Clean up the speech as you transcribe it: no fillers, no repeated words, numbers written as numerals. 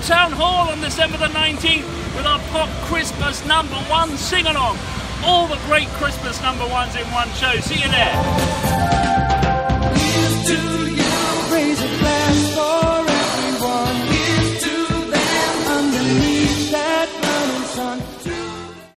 Town Hall on December the 19th with our Pop Christmas #1 sing-along. All the great Christmas #1s in one show. See you there.